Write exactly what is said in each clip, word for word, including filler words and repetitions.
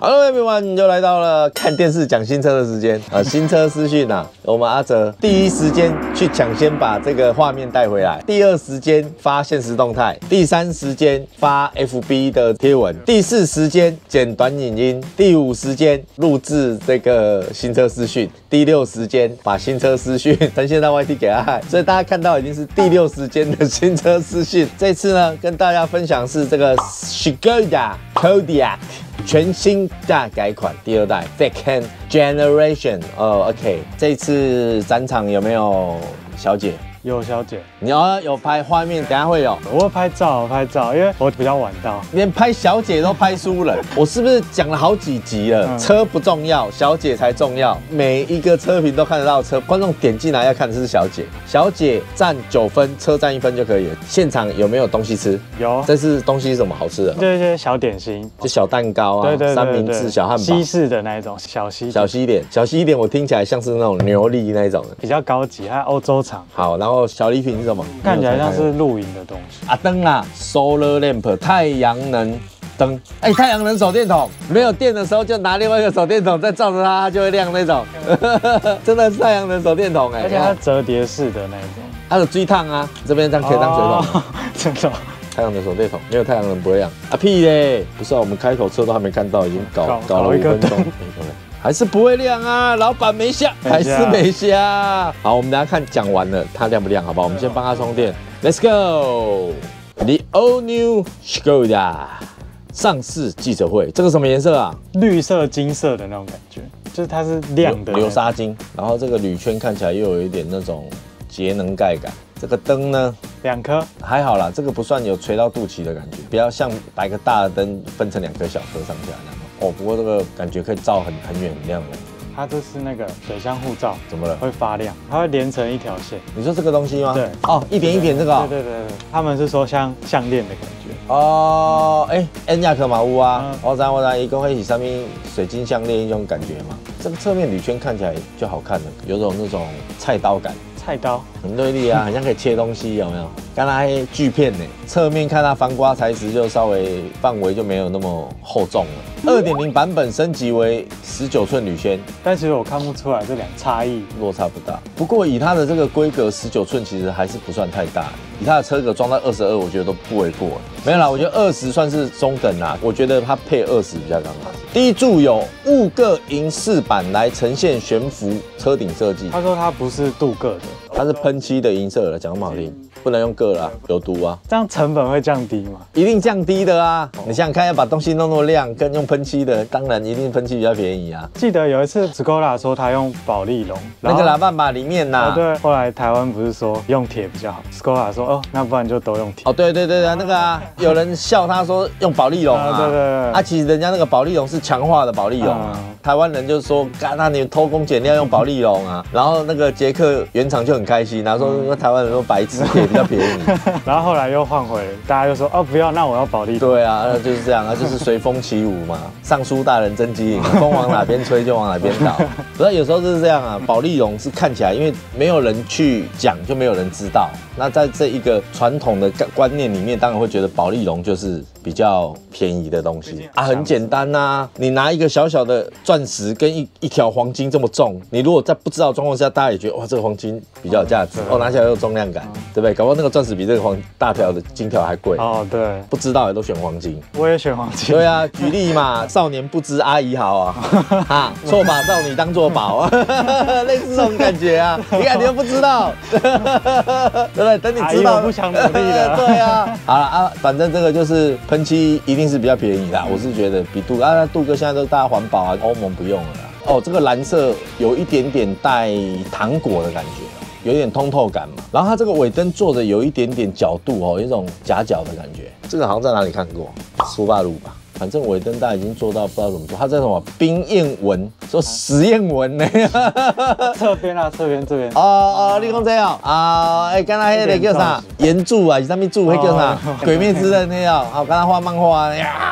Hello everyone， 又来到了看电视讲新车的时间啊！新车资讯啊，我们阿哲第一时间去抢先把这个画面带回来，第二时间发限时动态，第三时间发 F B 的贴文，第四时间剪短影音，第五时间录制这个新车资讯，第六时间把新车资讯呈现到 Y T 给他看，所以大家看到已经是第六时间的新车资讯。这次呢，跟大家分享是这个 Skoda Kodiaq。 全新大改款第二代 Second Generation 哦 ，OK， 这一次展场有没有小姐？ 有小姐， 你要有拍画面，等下会有。 我会拍照，我拍照，因为我比较晚到， 连拍小姐都拍输人。我是不是讲了好几集了？嗯、车不重要，小姐才重要。每一个车评都看得到车，观众点进来要看的是小姐。小姐占九分，车占一分就可以了。现场有没有东西吃？ 有。 这是东西是什么好吃的？ 这些小点心， 就小蛋糕啊， 对对对对三明治、小汉堡， 西式的那一种，小西小西点，小西点，我听起来像是那种牛力那一种的， 比较高级，还有欧洲厂。 好，然后小礼品是什么？ 看起来像是露营的东西。 啊，灯啦 ，solar lamp， 太阳能灯。哎、欸，太阳能手电筒，没有电的时候就拿另外一个手电筒再照着它，它就会亮那种。真的是太阳能手电筒哎、欸， 而且它折叠式的那种。 它有追烫啊，这边这样可以当水桶。 哦、真的。 太阳能手电筒没有太阳能不会亮啊屁嘞！不是啊，我们开口车都还没看到，已经搞搞了五分钟。还是不会亮啊，老板没下，还是没下。好，我们等下看讲完了，它亮不亮？好不好？我们先帮它充电。Let's go。The all new Skoda 上市记者会，这个什么颜色啊？ 绿色金色的那种感觉，就是它是亮的流沙金，然后这个铝圈看起来又有一点那种节能盖感。这个灯呢？ 两颗还好啦，这个不算有垂到肚脐的感觉，比较像把一个大的灯分成两颗小颗上下那样。哦，不过这个感觉可以照很很远很亮的。 它这是那个水箱护罩， 怎么了？ 会发亮，它会连成一条线。 你说这个东西吗？ 对。 哦，一点一点这个、哦。 对对对对，他们是说像项链的感觉。 哦，哎、欸，恩亚克马乌啊，嗯、我知我知，一共会起上面水晶项链一种感觉嘛。这个侧面铝圈看起来就好看了，有种那种菜刀感。 菜刀很锐利啊，很像可以切东西，有没有？刚才锯片呢，侧面看它防刮材质就稍微范围就没有那么厚重了。二点零版本升级为十九寸铝圈， 但其实我看不出来这两差异， 落差不大。不过以它的这个规格，十九寸其实还是不算太大。以它的车格装到二十二，我觉得都不为过。没有啦，我觉得二十算是中等啦。我觉得它配二十比较刚好。第一柱有镀铬银饰板来呈现悬浮车顶设计。 他说它不是镀铬的， 它是喷漆的银色的，讲那么好听。不能用铬啦，有毒啊！ 这样成本会降低吗？ 一定降低的啊！哦、你想想看，要把东西弄那么亮，跟用喷漆的，当然一定喷漆比较便宜啊。 记得有一次 Skoda 说他用保丽龙， 那个喇叭把里面呐、啊哦，对。后来台湾不是说用铁比较好 ，Skoda 说哦，那不然就都用铁。 哦，对对对对，那个啊，有人笑他说用保丽龙啊， 啊对对对。 啊，其实人家那个保丽龙是强化的保丽龙啊。嗯、台湾人就说，干，那你偷工减料用保丽龙啊。然后那个捷克原厂就很开心，然后说、嗯、台湾人说白痴铁比较便宜。 然后后来又换回，大家就说哦不要，那我要保利。 对啊，那就是这样啊，就是随风起舞嘛。尚书大人真机灵，风往哪边吹就往哪边倒。所以有时候就是这样啊，保丽龙是看起来，因为没有人去讲，就没有人知道。那在这一个传统的观念里面，当然会觉得保丽龙就是比较便宜的东西啊，很简单呐、啊。你拿一个小小的钻石跟一一条黄金这么重，你如果在不知道的状况下，大家也觉得哇，这个黄金比较有价值，哦，拿起来有重量感，对不对？搞不好那个钻石比这个黄大条的金条还贵哦，对， 不知道也都选黄金， 我也选黄金。 对啊，举例嘛，少年不知阿姨好啊，啊，错把少女当作宝，类似这种感觉啊。你看你又不知道，对不对？等你知道， 不想努力了。 对啊，好了啊，反正这个就是喷漆一定是比较便宜啦，我是觉得比镀哥啊，镀哥现在都大家环保啊，欧盟不用了啦。哦，这个蓝色有一点点带糖果的感觉。有一点通透感嘛，然后它这个尾灯做的有一点点角度哦，有一种夹角的感觉。这个好像在哪里看过，苏巴鲁吧。反正尾灯大家已经做到不知道怎么做，它这什么冰焰纹，说实验纹呢？ 侧边啊，侧边这边。 哦哦，你讲这样啊？哎，刚才那个叫啥？岩柱啊，是上面柱，那叫啥？鬼灭之刃那样。好，刚才画漫画呀。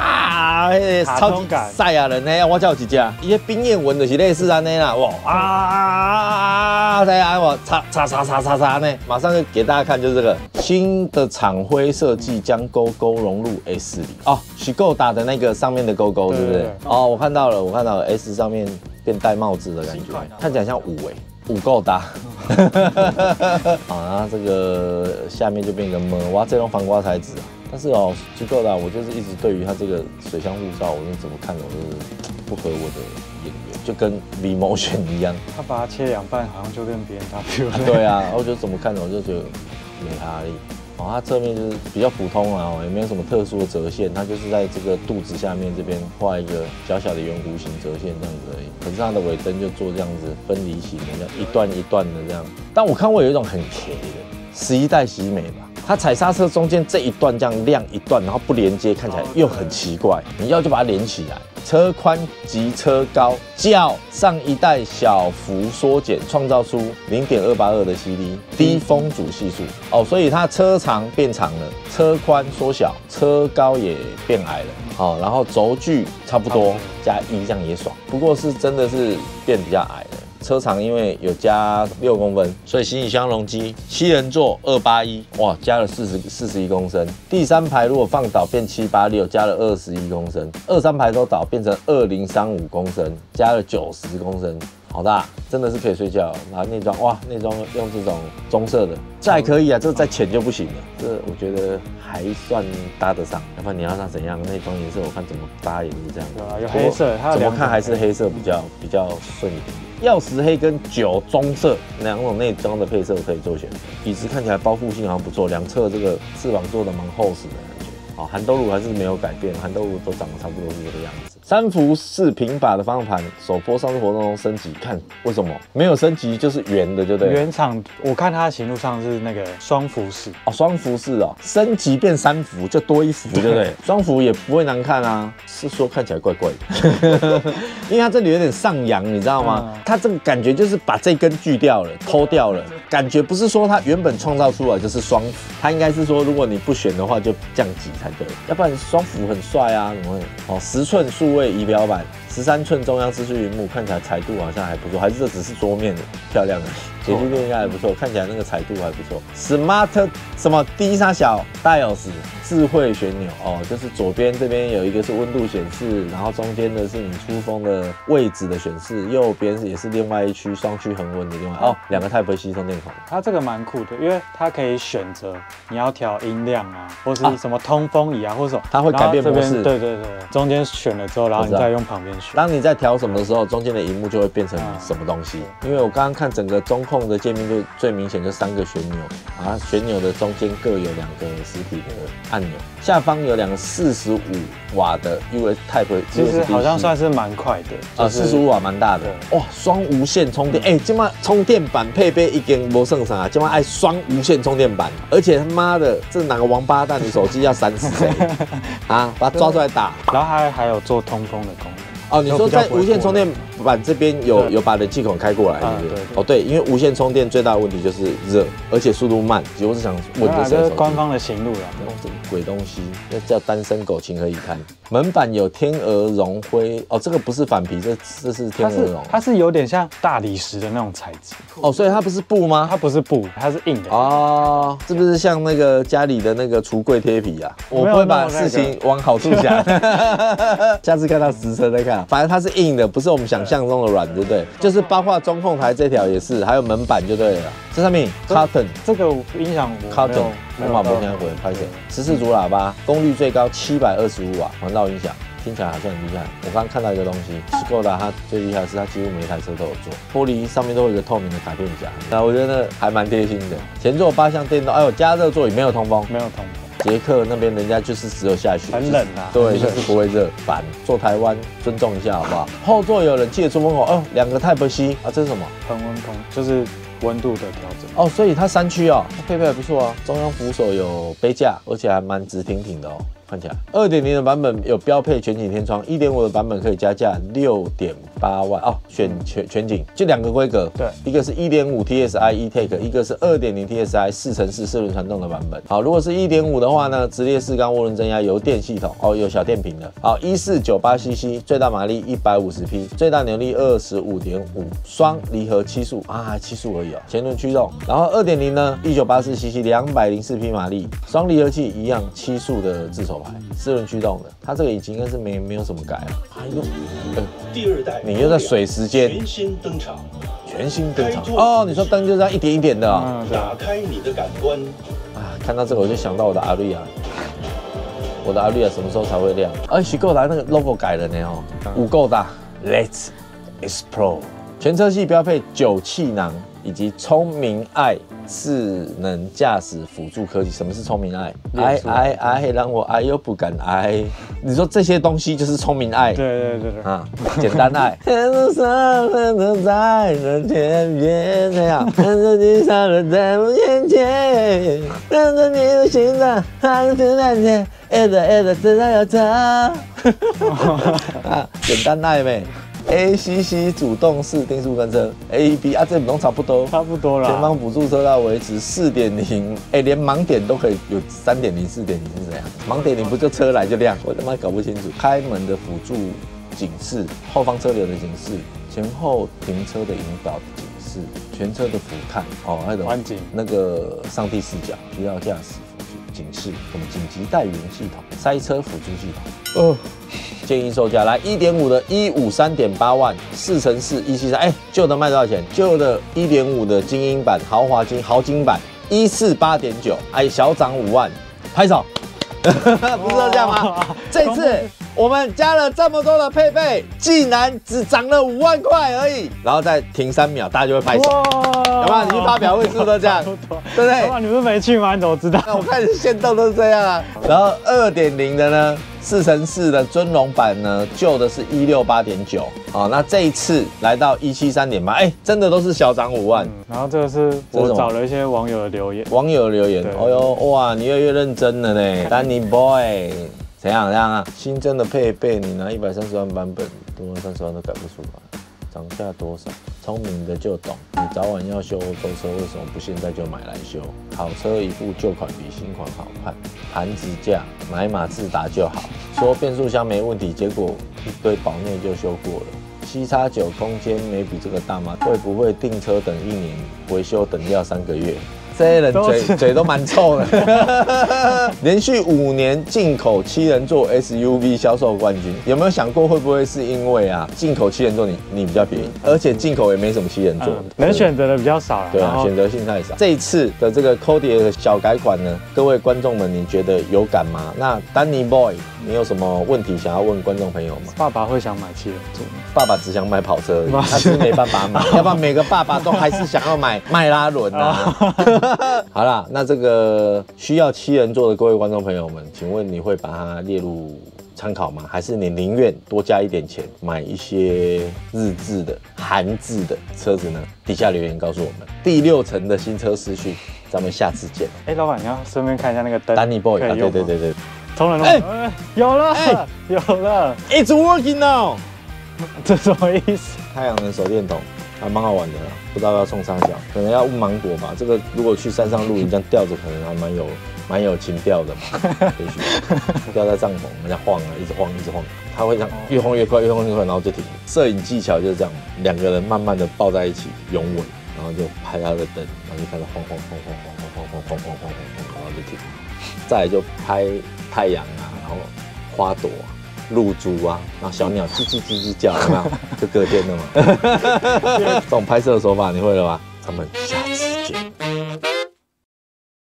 哇，迄个超级赛亚人呢，我才有一只，伊迄冰焰纹就是类似安尼啦，哇啊啊啊啊！大家我擦擦擦擦擦擦呢，马上就给大家看，就是这个新的厂徽设计将勾勾融入 S 里哦，许够打的那个上面的勾勾，对不对？哦，我看到了，我看到了 S 上面变戴帽子的感觉，看起来像五哎。 五够大，好，然后这个下面就变成么，哇，这种反刮材质啊。但是哦，足够大，我就是一直对于它这个水箱护罩，我是怎么看的，我就是不合我的眼缘，就跟 V-Motion 一样。 他把它切两半，好像就跟别人 W 了。 对啊，我就怎么看的，我就觉得没压力。 哦，它侧面就是比较普通啊，也没有什么特殊的折线，它就是在这个肚子下面这边画一个小小的圆弧形折线这样子而已。可是它的尾灯就做这样子分离型的，这样一段一段的这样。但我看过有一种很 K 的十一代喜美吧，它踩刹车中间这一段这样亮一段，然后不连接，看起来又很奇怪。你要就把它连起来。 车宽及车高较上一代小幅缩减，创造出 零点二八二的 C D 低风阻系数哦，所以它车长变长了，车宽缩小，车高也变矮了。好、哦，然后轴距差不多加一，这样也爽。不过是真的是变比较矮了。 车长因为有加六公分，所以行李箱容积七人座二八一，哇，加了四十四十一公升。第三排如果放倒变七八六，加了二十一公升。二三排都倒变成二零三五公升，加了九十公升，好大，真的是可以睡觉。然后内装哇，内装用这种棕色的，这还可以啊，这再浅就不行了。这我觉得还算搭得上，要不然你要它怎样？内装颜色我看怎么搭也是这样。对啊， 有黑色，它怎么看还是黑色比较比较顺一点。 曜石黑跟酒棕色两种内装的配色可以做选择。椅子看起来包覆性好像不错，两侧这个翅膀做的蛮厚实的感觉。好，含兜炉还是没有改变，含兜炉都长得差不多是这个样子。三幅式平把的方向盘，首波上次活动中升级，看为什么没有升级就是圆的，就对了。 原厂我看它的行路上是那个双幅式哦，双幅式哦，升级变三幅就多一幅，对不对？双幅也不会难看啊，是说看起来怪怪的，因为它这里有点上扬，你知道吗？嗯、它这个感觉就是把这根锯掉了，偷掉了，感觉不是说它原本创造出来就是双幅，它应该是说如果你不选的话就降级才对，要不然双幅很帅啊，怎么会？哦，十寸数位仪表板。 十三寸中央视讯萤幕看起来彩度好像还不错，还是这只是桌面漂亮而已，解析度应该还不错，看起来那个彩度还不错。Smart 什么低沙小 Dials 智慧旋钮哦，就是左边这边有一个是温度显示，然后中间的是你出风的位置的显示，右边也是另外一区双区恒温的另外哦，两个 Type C 充电口。 它这个蛮酷的，因为它可以选择你要调音量啊，或是什么通风仪啊，或者什么， 它会改变模式。 对对对，中间选了之后，然后你再用旁边。 当你在调什么的时候，中间的荧幕就会变成什么东西？因为我刚刚看整个中控的界面，就最明显就三个旋钮，啊，旋钮的中间各有两个实体的按钮，下方有两个四十五瓦的 U S Type， 其实好像算是蛮快的， 啊，四十五瓦蛮大的，哇，双无线充电，哎、欸，今嘛充电板配备一根没剩啥，今嘛爱双无线充电板，而且他妈的，这哪个王八蛋的手机要闪死谁啊？把它抓出来打， 然后还还有做通风的功能。 哦，你说在无线充电板这边有有把冷气孔开过来，是不是？哦，对，因为无线充电最大的问题就是热，而且速度慢。其实我是想问的是， 这是官方的行路啦。 这个鬼东西，那叫单身狗情何以堪？门板有天鹅绒灰，哦，这个不是反皮，这这是天鹅绒， 它是有点像大理石的那种材质。 哦，所以它不是布吗？ 它不是布，它是硬的。 哦，是不是像那个家里的那个橱柜贴皮啊？我不会把事情往好处想，下次看到实车再看。反正它是硬的，不是我们想象中的软，对不对？就是包括中控台这条也是，还有门板就对了。这上面 Cotton 这个音响 Cotton 我马不听回拍摄，十四组喇叭，功率最高七百二十五瓦，环绕音响。 听起来好像很厉害。我刚刚看到一个东西 ，Skoda 它最厉害的是它几乎每台车都有做，玻璃上面都有一个透明的卡片夹，那我觉得还蛮贴心的。前座八项电动，哎呦，加热座椅没有通风， 没有通风。 捷克那边人家就是只有下雪， 很冷啊， 对，就是不会热。烦，坐台湾尊重一下好不好？后座有冷气的出风口，哦，两个 Type C 啊，这是什么？ 恒温空，就是温度的调整。 哦，所以它三区哦，它配备还不错啊，中央扶手有杯架，而且还蛮直挺挺的哦。 看起来。二点零的版本有标配全景天窗，一点五的版本可以加价六点八万哦，选全全景，就两个规格， 对， 一个是一点五 T S I E-Tech， 一个是二点零 T S I 四乘四四轮传动的版本。好，如果是一点五的话呢，直列四缸涡轮增压油电系统，哦，有小电瓶的。好，一四九八 C C， 最大马力一百五十匹，最大扭力二十五点五，双离合七速啊，七速而已哦，前轮驱动。然后二点零呢，一九八四 C C， 两百零四匹马力，双离合器一样，七速的自手排，四轮驱动的。它这个引擎应该是没没有什么改啊。哎呦，呃， 第二代， 你又在水时间全新登场， 全新登场哦，你说灯就这样一点一点的哦。 嗯， 打开你的感官。 啊，看到这个我就想到我的阿瑞亚，我的阿瑞亚什么时候才会亮？哎，徐购达那个 logo 改了呢哦，五够大 ，Let's Explore。全车系标配九气囊以及聪明爱智能驾驶辅助科技。什么是聪明爱？爱爱爱，让我爱又不敢爱。你说这些东西就是聪明爱？ 对对对对啊，简单爱。天路上人都在人前边，这样看着地上人在我眼前，看着你的心脏还是那天，爱的爱的知道要走。啊，简单爱呗。A C C 主动式定速跟车 ，A E B 啊，这不都差不多， 差不多了。 前方辅助车道维持四点零，哎，连盲点都可以有三点零、四点零是怎样？盲点你不就车来就亮？我他妈搞不清楚。开门的辅助警示，后方车流的警示，前后停车的引导的警示，全车的俯瞰，哦，那种环景， 那个上帝视角，需要驾驶辅助警示，什么紧急带援系统，塞车辅助系统，哦。建议售价来一点五的一五三点八万，四乘四一七三，哎，旧的卖多少钱？旧的一点五的精英版、豪华金、豪金版一四八点九，哎，小涨五万，拍手，不是这样吗？这次我们加了这么多的配备，竟然只涨了五万块而已，然后再停三秒，大家就会拍手，有没有？你去发表会是不是都这样？对不对？ 你不是没去吗？你怎么知道？ 那我看现动都是这样啊。然后二点零的呢？四乘四的尊龙版呢，旧的是一六八点九，哦，那这一次来到一七三点八，哎，真的都是小涨五万、嗯。 然后这个是我找了一些网友的留言， 网友留言，哦呦，哇，你越来越认真了呢 ，Danny Boy， 怎样怎样啊？新增的配备，你拿一百三十万版本，多三十万都改不出来。涨价多少？聪明的就懂。你早晚要修欧洲车，为什么不现在就买来修？好车一部，旧款比新款好看。盘子价，买马自达就好。说变速箱没问题，结果一堆保内就修过了。C X 九空间没比这个大吗？会不会订车等一年，维修等要三个月？这些人嘴嘴都蛮臭的，连续五年进口七人座 S U V 销售冠军，有没有想过会不会是因为啊进口七人座你你比较便宜，而且进口也没什么七人座， 嗯、能选择的比较少了。 对啊，选择性太少。这一次的这个 Kodiaq 的小改款呢，各位观众们，你觉得有感吗？那 Danny Boy， 你有什么问题想要问观众朋友吗？ 爸爸会想买七人座吗？ 爸爸只想买跑车而已，他是没办法买，要不然每个爸爸都还是想要买迈拉伦啊。好啦，那这个需要七人座的各位观众朋友们，请问你会把它列入参考吗？还是你宁愿多加一点钱买一些日制的、韩制的车子呢？底下留言告诉我们。第六层的新车资讯，咱们下次见。 哎、欸，老板，你要顺便看一下那个灯 ，Danny Boy 啊，对对对对， 充能哎，有了，欸、有了 ，It's working now。 这什么意思？ 太阳能手电筒还蛮好玩的啦，不知道要送啥小，可能要问芒果吧。这个如果去山上露营，这样吊着可能还蛮有蛮有情调的嘛。也许吊在帐篷，人家晃啊，一直晃一直晃，它会这样越晃越快，越晃越快，然后就停。摄影技巧就是这样，两个人慢慢的抱在一起，拥吻，然后就拍他的灯，然后就开始晃晃晃晃晃晃晃晃晃晃晃晃，然后就停。再来就拍太阳啊，然后花朵啊。露珠啊，然后小鸟吱吱吱吱叫，有没有？就隔天了嘛。这种拍摄手法你会了吧？咱们下